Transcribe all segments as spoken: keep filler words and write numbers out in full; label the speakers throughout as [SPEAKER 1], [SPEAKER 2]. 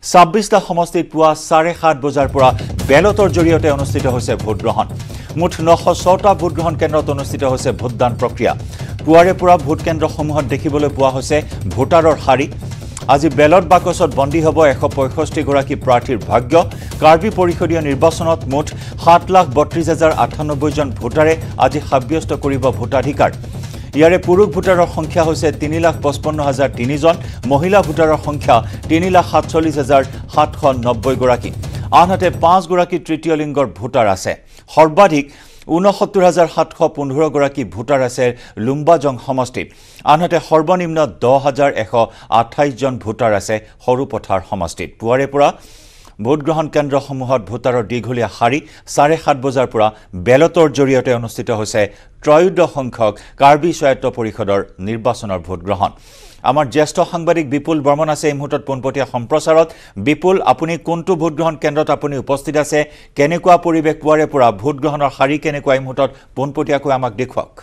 [SPEAKER 1] ছাব্বিশটা সমষ্টিত পুৱা চাৰে সাত বজাৰ পৰা বেলটৰ জৰিয়তে অনুষ্ঠিত হৈছে ভোটগ্ৰহণ মুঠ নশ ছটা ভোটগ্ৰহণ কেন্দ্ৰত অনুষ্ঠিত হৈছে ভোটদান প্ৰক্ৰিয়া পুৱাৰে পৰা ভোট কেন্দ্ৰসমূহত দেখিবলৈ পোৱা হৈছে ভোটাৰৰ শাৰী আজি বেলট বাকচত বন্দী হ'ব এশ পঁয়ষষ্ঠি গৰাকী প্ৰাৰ্থীৰ ভাগ্য কাৰ্বি পৰিষদীয় নিৰ্বাচনত মুঠ সাত লাখ বত্ৰিশ হাজাৰ আঠানব্বৈ জন ভোটাৰে আজি সাব্যস্ত কৰিব ভোটাধিকাৰ ইয়াৰে পুৰুষ ভোটাৰৰ সংখ্যা হৈছে তিনি লাখ পঁচপন্ন হাজাৰ তিনি জন মহিলা ভোটাৰৰ সংখ্যা তিনি লাখ সাতচল্লিছ হাজাৰ সাতশ নব্বৈ গৰাকী আনহাতে পাঁচ গৰাকী তৃতীয় লিংগৰ ভোটাৰ আছে সৰ্বাধিক ঊনসত্তৰ হাজাৰ সাতশ পোন্ধৰ গৰাকী ভোটাৰ আছে লুম্বাজং সমষ্টিত আনহাতে সৰ্বনিম্ন দহ হাজাৰ এশ আঠাইছ জন ভোটাৰ আছে সৰুপথাৰ সমষ্টিত পুৱাৰে পৰা ভোটগ্ৰহণ কেন্দ্ৰসমূহত ভোটাৰৰ দীঘলীয়া শাৰী চাৰে সাত বজাৰ পৰা বেলটৰ জৰিয়তে অনুষ্ঠিত হৈছে ত্ৰয়োদশ সংখ্যক কাৰ্বি স্বায়ত্ত পৰিষদৰ নিৰ্বাচনৰ ভোটগ্ৰহণ আমাৰ জ্যেষ্ঠ সাংবাদিক বিপুল বৰ্মন আছে এই মুহূৰ্তত পোনপটীয়া সম্প্ৰচাৰত বিপুল আপুনি কোনটো ভোটগ্ৰহণ কেন্দ্ৰত আপুনি উপস্থিত আছে কেনেকুৱা পৰিৱেশ পুৱাৰে পৰা ভোটগ্ৰহণৰ শাৰী কেনেকুৱা এই মুহূৰ্তত পোনপটীয়াকৈ আমাক দেখুৱাওক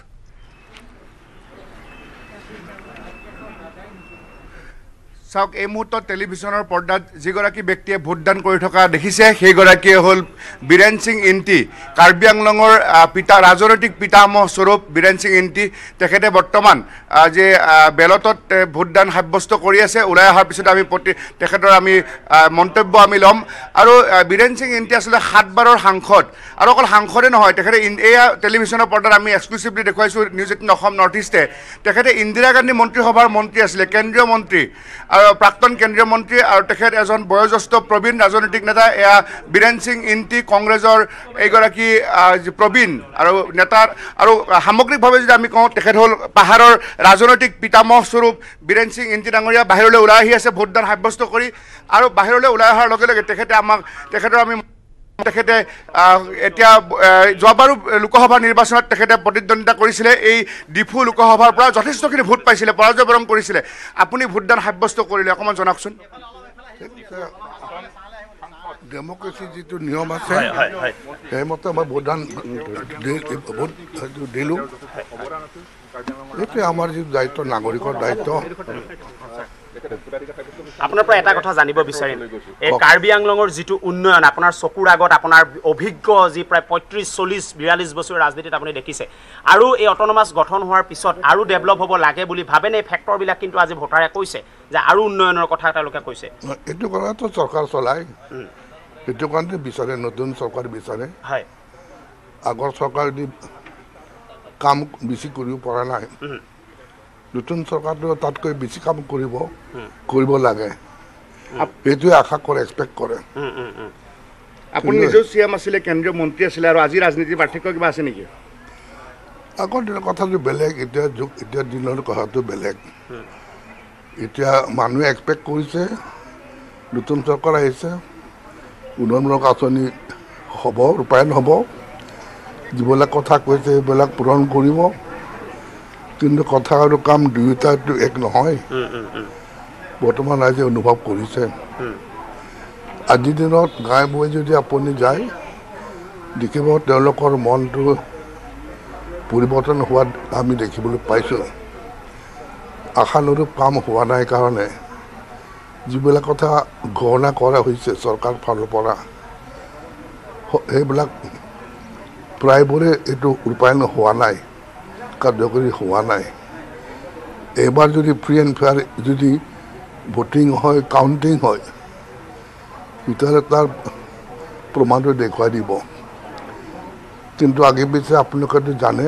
[SPEAKER 2] চাওক এই মুহূৰ্তত টেলিভিছনৰ পৰ্দাত যিগৰাকী ব্যক্তিয়ে ভোটদান কৰি থকা দেখিছে সেইগৰাকীয়ে হ'ল বীৰেন সিং ইণ্টি কাৰ্বি আংলঙৰ পিতা ৰাজনৈতিক পিতামহ স্বৰূপ বীৰেন সিং ইণ্টি তেখেতে বৰ্তমান যে বেলটত ভোটদান সাব্যস্ত কৰি আছে ওলাই অহাৰ পিছত আমি তেখেতৰ আমি মন্তব্য আমি ল'ম আৰু বীৰেন সিং ইণ্টি আচলতে সাতবাৰৰ সাংসদ আৰু অকল সাংসদে নহয় তেখেতে এয়া টেলিভিছনৰ পৰ্দাত আমি এক্সক্লুচিভলি দেখুৱাইছোঁ নিউজ এইটিন অসম নৰ্থ ইষ্টে তেখেতে ইন্দিৰা গান্ধী মন্ত্ৰীসভাৰ মন্ত্ৰী আছিলে কেন্দ্ৰীয় মন্ত্ৰী আৰু প্ৰাক্তন কেন্দ্ৰীয় মন্ত্ৰী আৰু তেখেত এজন বয়োজ্যেষ্ঠ প্ৰবীণ ৰাজনৈতিক নেতা এয়া বীৰেন সিং ইণ্টি কংগ্ৰেছৰ এইগৰাকী প্ৰবীণ আৰু নেতা আৰু সামগ্ৰিকভাৱে যদি আমি কওঁ তেখেত হ'ল পাহাৰৰ ৰাজনৈতিক পিতামহ স্বৰূপ বীৰেন সিং ইণ্টি ডাঙৰীয়া বাহিৰলৈ ওলাই আহি আছে ভোটদান সাব্যস্ত কৰি আৰু বাহিৰলৈ ওলাই অহাৰ লগে লগে তেখেতে আমাক তেখেতৰ আমি তেখেতে এতিয়া যোৱাবাৰো লোকসভা নিৰ্বাচনত তেখেতে প্ৰতিদ্বন্দ্বিতা কৰিছিলে এই ডিফু লোকসভাৰ পৰা যথেষ্টখিনি ভোট পাইছিলে পৰাজয় বৰণ কৰিছিলে আপুনি ভোটদান সাব্যস্ত কৰিলে অকণমান জনাওকচোন
[SPEAKER 3] ডেমক্ৰেচি যিটো নিয়ম আছে সেইমতে মই ভোটদান ভোট দিলোঁ এইটোৱে আমাৰ যি দায়িত্ব নাগৰিকৰ দায়িত্ব
[SPEAKER 4] আপোনাৰ পৰা এটা কথা জানিব বিচাৰিম এই কাৰ্বি আংলঙৰ যিটো উন্নয়ন আপোনাৰ চকুৰ আগত আপোনাৰ অভিজ্ঞ যি প্ৰায় পঁয়ত্ৰিছ চল্লিছ বিয়াল্লিছ বছৰ ৰাজনীতিত আপুনি দেখিছে আৰু এই অট'নমাছ গঠন হোৱাৰ পিছত আৰু ডেভেলপ হ'ব লাগে বুলি ভাবেনে এই ফেক্টৰবিলাক কিন্তু আজি ভোটাৰে কৈছে যে আৰু উন্নয়নৰ কথা তেওঁলোকে কৈছে
[SPEAKER 3] এইটো কথাটো চৰকাৰ চলায় সেইটো কাৰণে বিচাৰে নতুন চৰকাৰ বিচাৰে
[SPEAKER 4] হয়
[SPEAKER 3] আগৰ চৰকাৰ যদি কাম বেছি কৰিব পৰা নাই নতুন চৰকাৰটো তাতকৈ বেছি কাম কৰিব কৰিব লাগে এইটোৱে আশা কৰে এক্সপেক্ট কৰে
[SPEAKER 2] আপুনি নিজেও চি এম আছিলে কেন্দ্ৰীয় মন্ত্ৰী আছিলে আৰু আজি ৰাজনীতিৰ পাৰ্থক্য কিবা আছে নেকি
[SPEAKER 3] আগৰ দিনৰ কথাটো বেলেগ এতিয়া যুগ এতিয়া দিনৰ কথাটো বেলেগ এতিয়া মানুহে এক্সপেক্ট কৰিছে নতুন চৰকাৰ আহিছে উন্নয়নমূলক আঁচনি হ'ব ৰূপায়ণ হ'ব যিবিলাক কথা কৈছে সেইবিলাক পূৰণ কৰিব কিন্তু কথা আৰু কাম দুয়োটাটো এক নহয় বৰ্তমান ৰাইজে অনুভৱ কৰিছে আজিৰ দিনত গাঁৱে ভূঞে যদি আপুনি যায় দেখিব তেওঁলোকৰ মনটো পৰিৱৰ্তন হোৱাত আমি দেখিবলৈ পাইছোঁ আশানুৰূপ কাম হোৱা নাই কাৰণে যিবিলাক কথা ঘোষণা কৰা হৈছে চৰকাৰ ফালৰ পৰা সেইবিলাক প্ৰায়বোৰে এইটো ৰূপায়ণ হোৱা নাই কাৰ্যকৰী হোৱা নাই এইবাৰ যদি ফ্ৰী এণ্ড ফেয়াৰ যদি ভোটিং হয় কাউণ্টিং হয় তেতিয়াহ'লে তাৰ প্ৰমাণটো দেখুৱাই দিব কিন্তু আগে পিছে আপোনালোকেতো জানে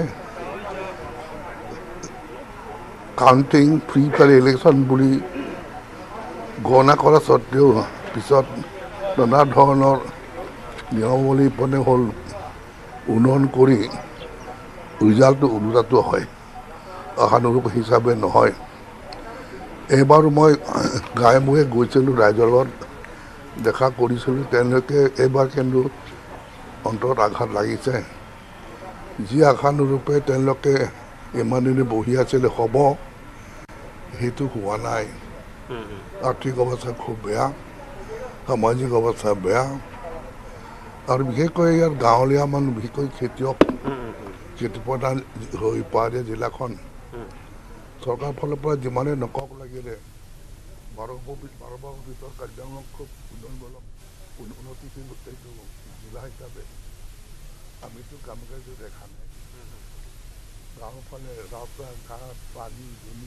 [SPEAKER 3] কাউণ্টিং ফ্ৰী ফেয়াৰ ইলেকশ্যন বুলি গণনা কৰা স্বত্তেও পিছত নানা ধৰণৰ নিয়মাৱলী পনে হ'ল উন্নয়ন কৰি ৰিজাল্টটো ওলোটাটো হয় আশানুৰূপ হিচাপে নহয় এইবাৰ মই গাঁৱে ভূঞে গৈছিলোঁ ৰাইজৰ লগত দেখা কৰিছিলোঁ তেওঁলোকে এইবাৰ কিন্তু অন্তৰত আঘাত লাগিছে যি আশানুৰূপে তেওঁলোকে ইমান দিনে বহি আছিলে হ'ব সেইটো হোৱা নাই আৰ্থিক অৱস্থা খুব বেয়া সামাজিক অৱস্থা বেয়া আৰু বিশেষকৈ ইয়াৰ গাঁৱলীয়া মানুহ বিশেষকৈ খেতিয়ক খেতি প্ৰধান হৈ পাহাৰীয়া জিলাখন চৰকাৰ ফালৰ পৰা যিমানে নকওক লাগিলে বাৰ বাৰ মাহৰ ভিতৰত কাৰ্বি আংলং খুব উন্নয়নমূলক উন্নতিশীল এইটো জিলা হিচাপে আমিতো কাম কাজ দেখা নাই গাঁওফালে ৰাস্তা ঘাট পানী ভূমি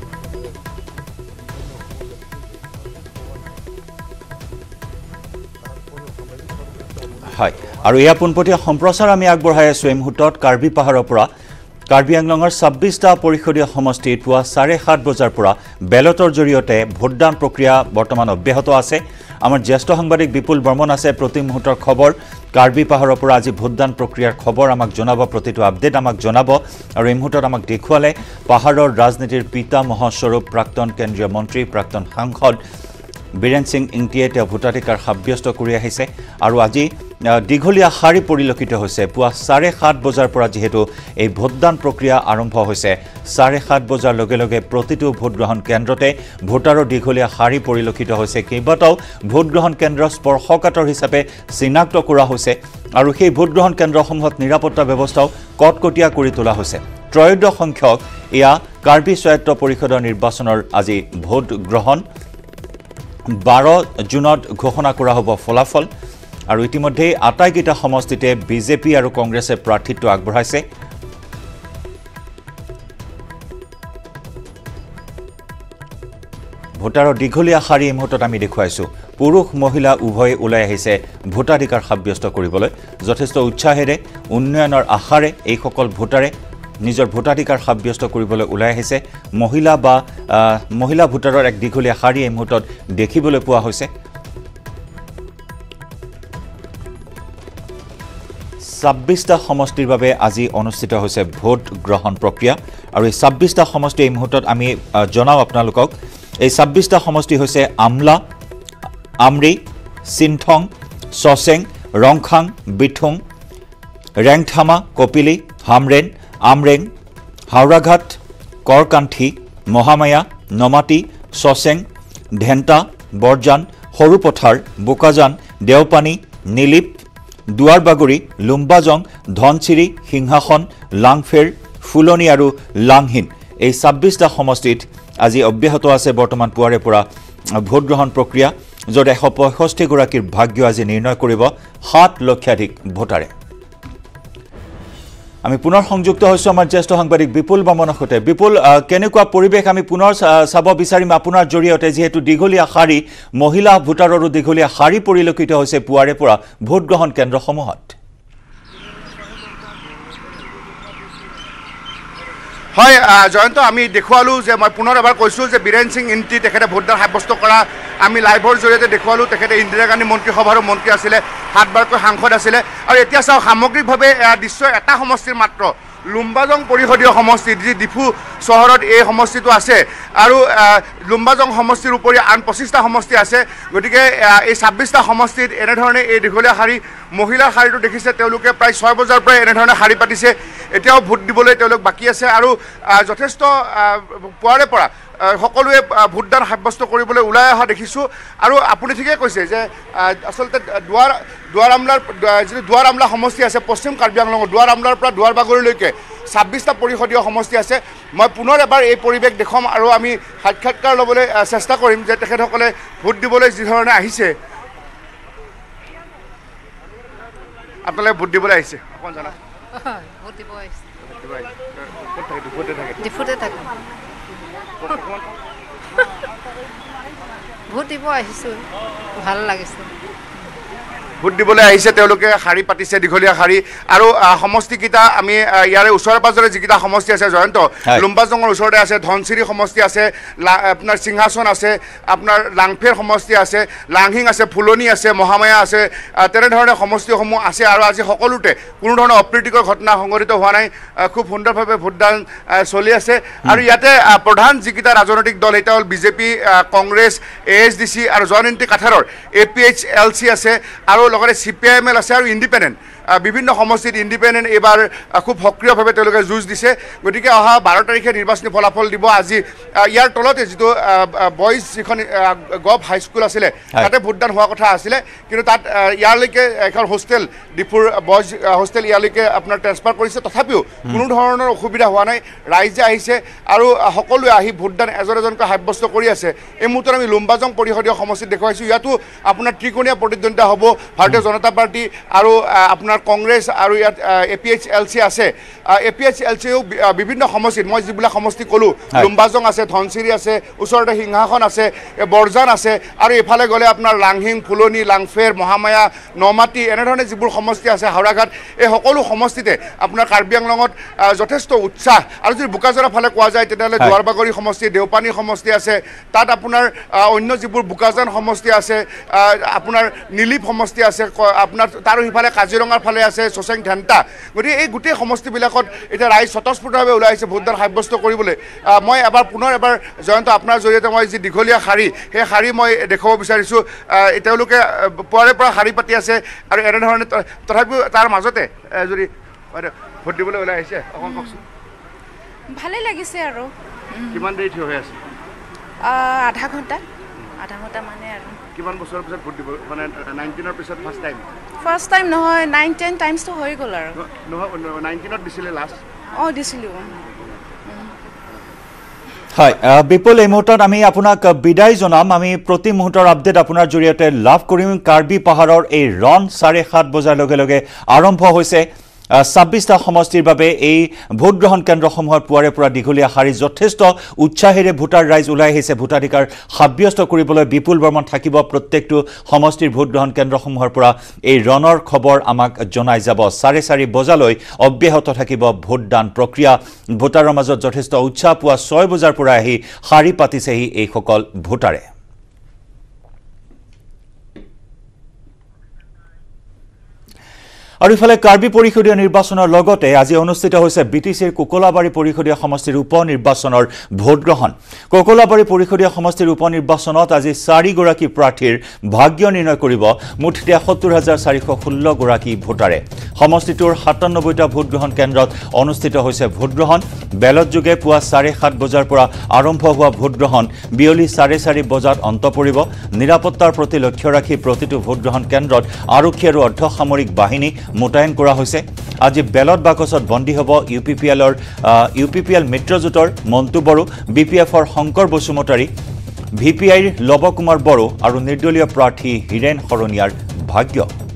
[SPEAKER 1] হয় আৰু এয়া পোনপটীয়া সম্প্ৰচাৰ আমি আগবঢ়াই আছো এই মুহূৰ্তত কাৰ্বি পাহাৰৰ পৰা কাৰ্বি আংলঙৰ ছাব্বিছটা পৰিষদীয় সমষ্টিত পুৱা চাৰে সাত বজাৰ পৰা বেলটৰ জৰিয়তে ভোটদান প্ৰক্ৰিয়া বৰ্তমান অব্যাহত আছে আমাৰ জ্যেষ্ঠ সাংবাদিক বিপুল বৰ্মন আছে প্ৰতি মুহূৰ্তৰ খবৰ কাৰ্বি পাহাৰৰ পৰা আজি ভোটদান প্ৰক্ৰিয়াৰ খবৰ আমাক জনাব প্ৰতিটো আপডেট আমাক জনাব আৰু এই মুহূৰ্তত আমাক দেখুৱালে পাহাৰৰ ৰাজনীতিৰ পিতামহ স্বৰূপ প্ৰাক্তন কেন্দ্ৰীয় মন্ত্ৰী প্ৰাক্তন সাংসদ বীৰেন সিং ইংটিয়ে তেওঁ ভোটাধিকাৰ সাব্যস্ত কৰি আহিছে আৰু আজি দীঘলীয়া শাৰী পৰিলক্ষিত হৈছে পুৱা চাৰে সাত বজাৰ পৰা যেহেতু এই ভোটদান প্ৰক্ৰিয়া আৰম্ভ হৈছে চাৰে সাত বজাৰ লগে লগে প্ৰতিটো ভোটগ্ৰহণ কেন্দ্ৰতে ভোটাৰৰ দীঘলীয়া শাৰী পৰিলক্ষিত হৈছে কেইবাটাও ভোটগ্ৰহণ কেন্দ্ৰ স্পৰ্শকাতৰ হিচাপে চিনাক্ত কৰা হৈছে আৰু সেই ভোটগ্ৰহণ কেন্দ্ৰসমূহত নিৰাপত্তা ব্যৱস্থাও কটকটীয়া কৰি তোলা হৈছে ত্ৰয়োদশ সংখ্যক এয়া কাৰ্বি স্বায়ত্ত পৰিষদৰ নিৰ্বাচনৰ আজি ভোট গ্ৰহণ বাৰ জুনত ঘোষণা কৰা হ'ব ফলাফল আৰু ইতিমধ্যে আটাইকেইটা সমষ্টিতে বিজেপি আৰু কংগ্ৰেছে প্ৰাৰ্থিত্ব আগবঢ়াইছে ভোটাৰৰ দীঘলীয়া শাৰী এই মুহূৰ্তত আমি দেখুৱাইছো পুৰুষ মহিলা উভয়ে ওলাই আহিছে ভোটাধিকাৰ সাব্যস্ত কৰিবলৈ যথেষ্ট উৎসাহেৰে উন্নয়নৰ আশাৰে এইসকল ভোটাৰে নিজৰ ভোটাধিকাৰ সাব্যস্ত কৰিবলৈ ওলাই আহিছে মহিলা বা মহিলা ভোটাৰৰ এক দীঘলীয়া শাৰী এই মুহূৰ্তত দেখিবলৈ পোৱা হৈছে ছাব্বিছটা সমষ্টিৰ বাবে আজি অনুষ্ঠিত হৈছে ভোট গ্ৰহণ প্ৰক্ৰিয়া আৰু এই ছাব্বিছটা সমষ্টি এই মুহূৰ্তত আমি জনাও আপোনালোকক এই ছাব্বিছটা সমষ্টি হৈছে আমলা আমৰি চিনথং চচেং ৰংখাং বিথুং ৰেংথামা কপিলি হামৰেন আমৰেং হাওৰাঘাট কৰকান্থি মহামায়া নমাটি চচেং ধেন্টা বৰজান সৰুপথাৰ বোকাজান দেওপানী নীলিপ দুৱাৰবাগুৰি লুম্বাজং ধনচিৰি সিংহাসন লাংফেৰ ফুলনি আৰু লাংহিন এই ছাব্বিছটা সমষ্টিত আজি অব্যাহত আছে বৰ্তমান পুৱাৰে পৰা ভোটগ্ৰহণ প্ৰক্ৰিয়া য'ত এশ পঁয়ষষ্ঠি গৰাকীৰ ভাগ্য আজি নিৰ্ণয় কৰিব সাত লক্ষাধিক ভোটাৰে আমি পুনৰ সংযুক্ত হৈছো আমাৰ জ্যেষ্ঠ সাংবাদিক বিপুল বৰ্মনৰ সৈতে বিপুল কেনেকুৱা পৰিৱেশ আমি পুনৰ চাব বিচাৰিম আপোনাৰ জৰিয়তে যেহেতু দীঘলীয়া শাৰী মহিলা ভোটাৰৰো দীঘলীয়া শাৰী পৰিলক্ষিত হৈছে পুৱাৰে পৰা ভোটগ্ৰহণ কেন্দ্ৰসমূহত
[SPEAKER 2] হয় জয়ন্ত আমি দেখুৱালোঁ যে মই পুনৰ এবাৰ কৈছোঁ যে বীৰেন সিং ইণ্টি তেখেতে ভোটদান সাব্যস্ত কৰা আমি লাইভৰ জৰিয়তে দেখুৱালোঁ তেখেতে ইন্দিৰা গান্ধী মন্ত্ৰীসভাৰো মন্ত্ৰী আছিলে সাতবাৰকৈ সাংসদ আছিলে আৰু এতিয়া চাওক সামগ্ৰিকভাৱে নিশ্চয় এটা সমষ্টিৰ মাত্ৰ লুম্বাজং পৰিষদীয় সমষ্টি যি ডিফু চহৰত এই সমষ্টিটো আছে আৰু লুম্বাজং সমষ্টিৰ উপৰি আন পঁচিছটা সমষ্টি আছে গতিকে এই ছাব্বিছটা সমষ্টিত এনেধৰণে এই দীঘলীয়া শাৰী মহিলাৰ শাৰীটো দেখিছে তেওঁলোকে প্ৰায় ছয় বজাৰ পৰাই এনেধৰণে শাৰী পাতিছে এতিয়াও ভোট দিবলৈ তেওঁলোক বাকী আছে আৰু যথেষ্ট পুৱাৰে পৰা সকলোৱে ভোটদান সাব্যস্ত কৰিবলৈ ওলাই অহা দেখিছোঁ আৰু আপুনি ঠিকেই কৈছে যে আচলতে দুৱাৰ দুৱাৰ আমলাৰ যিটো দুৱাৰ আমলা সমষ্টি আছে পশ্চিম কাৰ্বি আংলঙৰ দুৱাৰ আমলাৰ পৰা দুৱাৰবাগৰিলৈকে ছাব্বিছটা পৰিষদীয় সমষ্টি আছে মই পুনৰ এবাৰ এই পৰিৱেশ দেখুৱাম আৰু আমি সাক্ষাৎকাৰ ল'বলৈ চেষ্টা কৰিম যে তেখেতসকলে ভোট দিবলৈ যি ধৰণে আহিছে আপোনালোকে ভোট দিবলৈ আহিছে অকণ জনাওক
[SPEAKER 5] ভোট দিব আহিছে ডিফুতে থাকে ভোট দিব আহিছোঁ ভাল লাগিছে
[SPEAKER 2] ভোট দিবলৈ আহিছে তেওঁলোকে শাৰী পাতিছে দীঘলীয়া শাৰী আৰু সমষ্টিকেইটা আমি ইয়াৰে ওচৰে পাজৰে যিকেইটা সমষ্টি আছে জয়ন্ত লুম্বাজঙৰ ওচৰতে আছে ধনচিৰি সমষ্টি আছে আপোনাৰ সিংহাসন আছে আপোনাৰ লাংফেৰ সমষ্টি আছে লাংহিং আছে ফুলনি আছে মহামায়া আছে তেনেধৰণে সমষ্টিসমূহ আছে আৰু আজি সকলোতে কোনো ধৰণৰ অপ্ৰীতিকৰ ঘটনা সংঘটিত হোৱা নাই খুব সুন্দৰভাৱে ভোটদান চলি আছে আৰু ইয়াতে প্ৰধান যিকেইটা ৰাজনৈতিক দল এটা হ'ল BJP Congress A S D C আৰু জয়ন্তী কাঠাৰৰ A P H L C আছে আৰু লগতে C P I M L আছে আৰু ইণ্ডিপেণ্ডেণ্ট বিভিন্ন সমষ্টিত ইণ্ডিপেণ্ডেণ্ট এইবাৰ খুব সক্ৰিয়ভাৱে তেওঁলোকে যুঁজ দিছে গতিকে অহা বাৰ তাৰিখে নিৰ্বাচনী ফলাফল দিব আজি ইয়াৰ তলতে যিটো বইজ যিখন গভ হাইস্কুল আছিলে তাতে ভোটদান হোৱা কথা আছিলে কিন্তু তাত ইয়ালৈকে এখন হোষ্টেল ডিপুৰ বইজ হোষ্টেল ইয়ালৈকে আপোনাৰ ট্ৰেন্সফাৰ কৰিছে তথাপিও কোনো ধৰণৰ অসুবিধা হোৱা নাই ৰাইজে আহিছে আৰু সকলোৱে আহি ভোটদান এজন এজনকৈ সাব্যস্ত কৰি আছে এই মুহূৰ্তত আমি লুম্বাজং পৰিষদীয় সমষ্টিত দেখুৱাইছোঁ ইয়াতো আপোনাৰ ত্ৰিকোণীয়া প্ৰতিদ্বন্দ্বিতা হ'ব ভাৰতীয় জনতা পাৰ্টি আৰু আপোনাৰ কংগ্ৰেছ আৰু ইয়াত A P H L C আছে এ পি এইচ এল চিও বিভিন্ন সমষ্টিত মই যিবিলাক সমষ্টি ক'লোঁ লুম্বাজং আছে ধনচিৰি আছে ওচৰতে সিংহাসন আছে বৰজান আছে আৰু এইফালে গ'লে আপোনাৰ লাংহিং ফুলনি লাংফেৰ মহামায়া নমাটি এনেধৰণে যিবোৰ সমষ্টি আছে হাওৰাঘাট এই সকলো সমষ্টিতে আপোনাৰ কাৰ্বি আংলঙত যথেষ্ট উৎসাহ আৰু যদি বোকাজাৰৰ ফালে কোৱা যায় তেতিয়াহ'লে দুৱাৰবাগৰি সমষ্টি দেওপানী সমষ্টি আছে তাত আপোনাৰ অন্য যিবোৰ বোকাজান সমষ্টি আছে আপোনাৰ নীলিপ সমষ্টি আছে আপোনাৰ তাৰো সিফালে কাজিৰঙাৰ ফালে আছে চচেং ঢেণ্টা গতিকে এই গোটেই সমষ্টিবিলাকত এতিয়া ৰাইজ স্বতঃস্ফূৰ্তভাৱে ওলাই আহিছে ভোটদান সাব্যস্ত কৰিবলৈ মই এবাৰ পুনৰ এবাৰ জয়ন্ত আপোনাৰ জৰিয়তে মই যি দীঘলীয়া শাৰী সেই শাৰী মই দেখুৱাব বিচাৰিছোঁ তেওঁলোকে পুৱাৰে পৰা শাৰী পাতি আছে আৰু এনেধৰণে তথাপিও তাৰ মাজতে যদি ভোট দিবলৈ ওলাই আহিছে অকণ কওকচোন
[SPEAKER 6] ভালেই লাগিছে আৰু
[SPEAKER 2] কিমান দেৰি থিয় হৈ আছে
[SPEAKER 6] আধা ঘণ্টা আধা ঘণ্টা মানে আৰু
[SPEAKER 2] কিমান বছৰৰ পিছত ভোট দিব মানে নাইনটিনৰ পিছত ফাৰ্ষ্ট টাইম
[SPEAKER 6] ফাৰ্ষ্ট টাইম নহয় নাইন টেন টাইমছটো হৈ গ'ল আৰু
[SPEAKER 2] নহয় নাইনটিনত দিছিলে লাষ্ট
[SPEAKER 6] অঁ দিছিলোঁ
[SPEAKER 1] হয় বিপুল এই মুহূৰ্তত আমি আপোনাক বিদায় জনাম আমি প্ৰতি মুহূৰ্তৰ আপডেট আপোনাৰ জৰিয়তে লাভ কৰিম কাৰ্বি পাহাৰৰ এই ৰন চাৰে সাত বজাৰ লগে লগে আৰম্ভ হৈছে ছাব্বিছটা সমষ্টিৰ বাবে এই ভোটগ্ৰহণ কেন্দ্ৰসমূহৰ পুৱাৰে পৰা দীঘলীয়া শাৰী যথেষ্ট উৎসাহেৰে ভোটাৰ ৰাইজ ওলাই আহিছে ভোটাধিকাৰ সাব্যস্ত কৰিবলৈ বিপুল বৰ্মন থাকিব প্ৰত্যেকটো সমষ্টিৰ ভোটগ্ৰহণ কেন্দ্ৰসমূহৰ পৰা এই ৰণৰ খবৰ আমাক জনাই যাব চাৰে চাৰি বজালৈ অব্যাহত থাকিব ভোটদান প্ৰক্ৰিয়া ভোটাৰৰ মাজত যথেষ্ট উৎসাহ পুৱা ছয় বজাৰ পৰা আহি শাৰী পাতিছেহি এইসকল ভোটাৰে আৰু ইফালে কাৰ্বি পৰিষদীয় নিৰ্বাচনৰ লগতে আজি অনুষ্ঠিত হৈছে বিটিচিৰ কোকলাবাৰী পৰিষদীয় সমষ্টিৰ উপ নিৰ্বাচনৰ ভোটগ্ৰহণ কোকলাবাৰী পৰিষদীয় সমষ্টিৰ উপ নিৰ্বাচনত আজি চাৰিগৰাকী প্ৰাৰ্থীৰ ভাগ্য নিৰ্ণয় কৰিব মুঠ তেসত্তৰ হাজাৰ চাৰিশ ষোল্ল গৰাকী ভোটাৰে সমষ্টিটোৰ সাতানব্বৈটা ভোটগ্ৰহণ কেন্দ্ৰত অনুষ্ঠিত হৈছে ভোটগ্ৰহণ বেলট যোগে পুৱা চাৰে সাত বজাৰ পৰা আৰম্ভ হোৱা ভোটগ্ৰহণ বিয়লি চাৰে চাৰি বজাত অন্ত পৰিব নিৰাপত্তাৰ প্ৰতি লক্ষ্য ৰাখি প্ৰতিটো ভোটগ্ৰহণ কেন্দ্ৰত আৰক্ষী আৰু অৰ্ধসামৰিক বাহিনী মোতায়েন কৰা হৈছে আজি বেলট বাকচত বন্দী হ'ব ইউ পি পি এলৰ ইউ পি পি এল মিত্ৰজোঁটৰ মন্টু বড়ো বি পি এফৰ শংকৰ বসুমতাৰী ভি পি আইৰ লৱ কুমাৰ বড়ো আৰু নিৰ্দলীয় প্ৰাৰ্থী হীৰেণ শৰণীয়াৰ ভাগ্য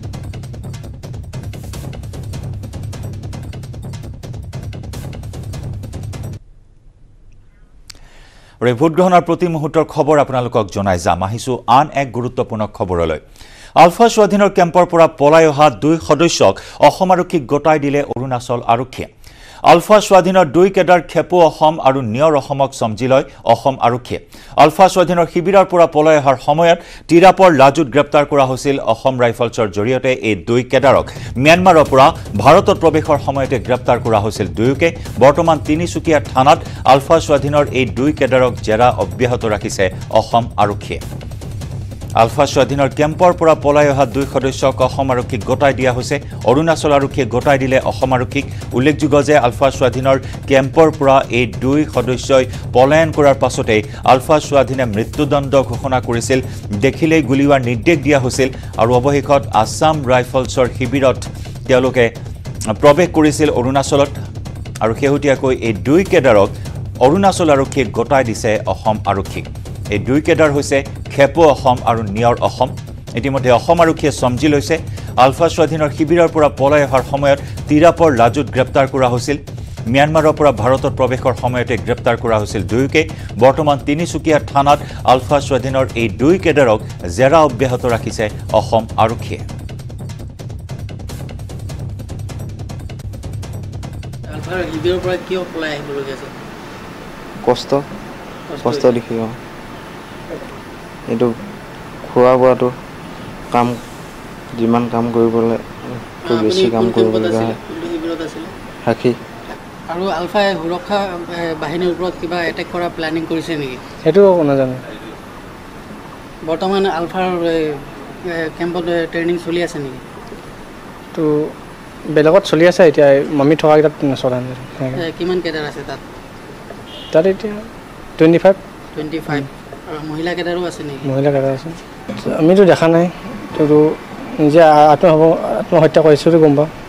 [SPEAKER 1] আৰু ভোটগ্ৰহণৰ প্ৰতি মুহূৰ্তৰ খবৰ আপোনালোকক জনাই যাম আহিছোঁ আন এক গুৰুত্বপূৰ্ণ খবৰলৈ আলফা স্বাধীনৰ কেম্পৰ পৰা পলাই অহা দুই সদস্যক অসম আৰক্ষীক গতাই দিলে অৰুণাচল আৰক্ষীয়ে আলফা স্বাধীনৰ দুই কেডাৰ খেপু অসম আৰু নিয়ৰ অসমক চমজি লয় অসম আৰক্ষীয়ে আলফা স্বাধীনৰ শিবিৰৰ পৰা পলাই অহাৰ সময়ত তিৰাপৰ লাজুত গ্ৰেপ্তাৰ কৰা হৈছিল অসম ৰাইফলছৰ জৰিয়তে এই দুই কেডাৰক ম্যানমাৰৰ পৰা ভাৰতত প্ৰৱেশৰ সময়তে গ্ৰেপ্তাৰ কৰা হৈছিল দুয়োকে বৰ্তমান তিনিচুকীয়া থানাত আলফা স্বাধীনৰ এই দুই কেডাৰক জেৰা অব্যাহত ৰাখিছে অসম আৰক্ষীয়ে আলফা স্বাধীনৰ কেম্পৰ পৰা পলাই অহা দুই সদস্যক অসম আৰক্ষীক গতাই দিয়া হৈছে অৰুণাচল আৰক্ষীয়ে গতাই দিলে অসম আৰক্ষীক উল্লেখযোগ্য যে আলফা স্বাধীনৰ কেম্পৰ পৰা এই দুই সদস্যই পলায়ন কৰাৰ পাছতে আলফা স্বাধীনে মৃত্যুদণ্ড ঘোষণা কৰিছিল দেখিলেই গুলীওৱাৰ নিৰ্দেশ দিয়া হৈছিল আৰু অৱশেষত আছাম ৰাইফলছৰ শিবিৰত তেওঁলোকে প্ৰৱেশ কৰিছিল অৰুণাচলত আৰু শেহতীয়াকৈ এই দুই কেডাৰক অৰুণাচল আৰক্ষীয়ে গতাই দিছে অসম আৰক্ষীক এই দুই কেডাৰ হৈছে খেপু অসম আৰু নিয়ৰ অসম ইতিমধ্যে অসম আৰক্ষীয়ে চমজি লৈছে আলফা স্বাধীনৰ শিবিৰৰ পৰা পলাই অহাৰ সময়ত তিৰাপৰ লাজুত গ্ৰেপ্তাৰ কৰা হৈছিল ম্যানমাৰৰ পৰা ভাৰতত প্ৰৱেশৰ সময়তে গ্ৰেপ্তাৰ কৰা হৈছিল দুয়োকে বৰ্তমান তিনিচুকীয়া থানাত আলফা স্বাধীনৰ এই দুই কেডাৰক জেৰা অব্যাহত ৰাখিছে অসম আৰক্ষীয়ে
[SPEAKER 7] আলফা শিবিৰৰ পৰা কিয় পলাই আহিবলগীয়া আছে
[SPEAKER 8] কষ্ট কষ্ট দেখি এইটো খোৱা বোৱাটো কাম যিমান কাম কৰিবলৈ বেছি কাম কৰিবলগীয়া হয় সাক্ষী
[SPEAKER 7] আৰু আলফাই সুৰক্ষা বাহিনীৰ ওপৰত কিবা এটেক কৰা প্লেনিং কৰিছে নেকি
[SPEAKER 9] সেইটো নাজানো
[SPEAKER 7] বৰ্তমান আলফাৰ কেম্পত ট্ৰেইনিং চলি আছে নেকি
[SPEAKER 9] তো বেলেগত চলি আছে এতিয়া মামি থকা কেইটাত নচলা
[SPEAKER 7] কিমান কেডাৰ আছে তাত
[SPEAKER 9] তাত এতিয়া টুৱেণ্টি ফাইভ
[SPEAKER 7] টুৱেণ্টি ফাইভ আৰু মহিলা কেডাৰো আছে নেকি
[SPEAKER 9] মহিলা কেডাৰ আছে আমিতো দেখা নাই তো নিজে আত্ম আত্মহত্যা কৰিছোঁ গম পাওঁ